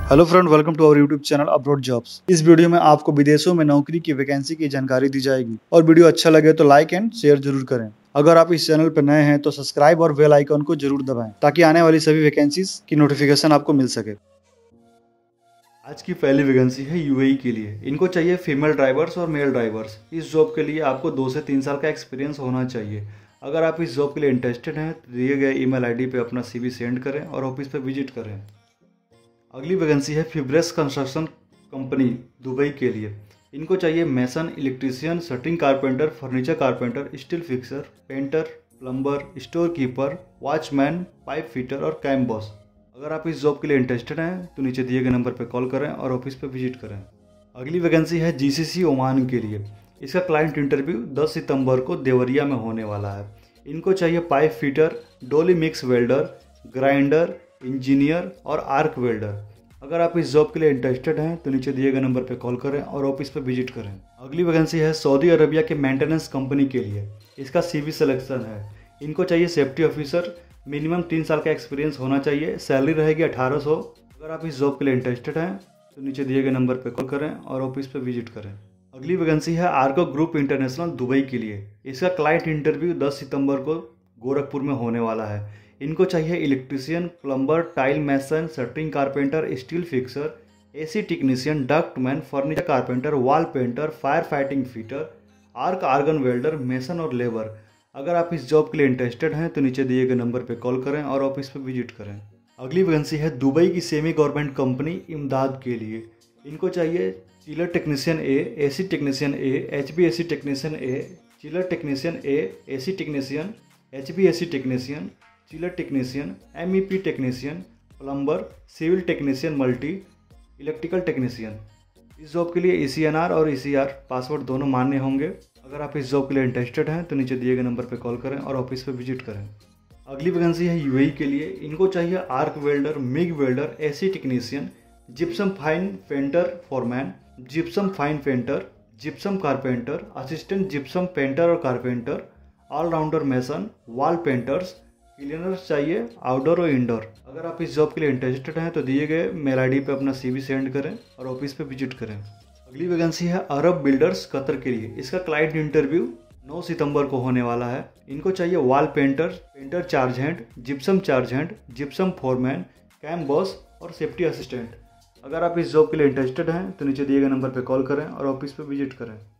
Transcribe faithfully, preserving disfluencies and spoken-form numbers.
Hello friend, welcome to our YouTube channel abroad jobs. इस वीडियो में आपको विदेशों में नौकरी की वैकेंसी की जानकारी दी जाएगी और वीडियो अच्छा लगे तो लाइक एंड शेयर जरूर करें। अगर आप इस चैनल पर नए हैं तो सब्सक्राइब और बेल आइकन को जरूर दबाएं ताकि आने वाली सभी वैकेंसीज की नोटिफिकेशन आपको मिल सके। आज की पहली वैकेंसी है यूएई के लिए। इनको चाहिए फीमेल ड्राइवर्स और मेल ड्राइवर्स। इस जॉब के लिए आपको दो से तीन साल का एक्सपीरियंस होना चाहिए। अगर आप इस जॉब के लिए इंटरेस्टेड हैं तो दिए गए ईमेल आईडी पे अपना सीवी सेंड करें और ऑफिस पे विजिट करें। अगली वैकेंसी है फिब्रेस कंस्ट्रक्शन कंपनी दुबई के लिए। इनको चाहिए mason, electrician, shuttering carpenter, furniture carpenter, steel fixer, painter, plumber, store keeper, watchman, pipe fitter और कैम बॉस। अगर आप इस जॉब के लिए इंटरेस्टेड हैं तो नीचे दिए गए नंबर पर कॉल करें और ऑफिस पर विजिट करें। अगली वैकेंसी है जीसीसी ओमान के लिए। इसका क्लाइंट इंटरव्यू दस सितंबर को देवरिया में होने वाला है। इनको चाहिए पाइप फिटर, डोली मिक्स वेल्डर, ग्राइंडर, इंजीनियर और आर्क वेल्डर। अगर आप इस जॉब के लिए इंटरेस्टेड हैं तो नीचे दिए गए नंबर पर कॉल करें और ऑफिस पर विजिट करें। अगली वैकेंसी है सऊदी अरबिया के मेंटेनेंस कंपनी के लिए। इसका सीवी सिलेक्शन है। इनको चाहिए सेफ्टी ऑफिसर, मिनिमम तीन साल का एक्सपीरियंस होना चाहिए। सैलरी रहेगी अठारह सौ। अगर आप इस जॉब के लिए इंटरेस्टेड हैं तो नीचे दिए गए नंबर पर कॉल करें और ऑफिस पर विजिट करें। अगली वैकेंसी है आर्को ग्रुप इंटरनेशनल दुबई के लिए। इसका क्लाइंट इंटरव्यू दस सितंबर को गोरखपुर में होने वाला है। इनको चाहिए electrician, plumber, tile mason, shuttering carpenter, steel fixer, AC technician, ductman, furniture carpenter, wall painter, fire fighting fitter, arc argon welder, mason और लेबर। अगर आप इस जॉब के लिए इंटरेस्टेड हैं तो नीचे दिए गए नंबर पर कॉल करें और ऑफिस पर विजिट करें। अगली वैकेंसी है दुबई की सेमी गवर्नमेंट कंपनी इमदाद के लिए। इनको चाहिए chiller technician A, AC technician A, H B AC technician A, chiller technician A, AC technician, H B AC technician, chiller technician, MEP technician, plumber, civil technician multi, electrical technician. इस job के लिए ECNR और ECR password दोनों मान्य होंगे। अगर आप इस जॉब के लिए इंटरेस्टेड हैं तो नीचे दिए गए नंबर पर कॉल करें और ऑफिस पर विजिट करें। अगली वैकेंसी है यूएई के लिए। इनको चाहिए arc welder, MIG welder, AC technician, gypsum fine painter foreman, gypsum fine painter, gypsum carpenter, assistant gypsum painter और carpenter, allrounder mason, wall painters, cleaners चाहिए आउटडोर और इंडोर। अगर आप इस जॉब के लिए इंटरेस्टेड हैं तो दिए गए मेल आईडी पे अपना सीवी सेंड करें और ऑफिस पे विजिट करें। अगली वैकेंसी है अरब बिल्डर्स कतर के लिए। इसका क्लाइंट इंटरव्यू नौ सितंबर को होने वाला है। इनको चाहिए wall painter, painter charge hand, gypsum charge hand, gypsum foreman, camp boss और सेफ्टी असिस्टेंट। अगर आप इस जॉब के लिए इंटरेस्टेड हैं तो नीचे दिए गए नंबर पर कॉल करें और ऑफिस पर विजिट करें।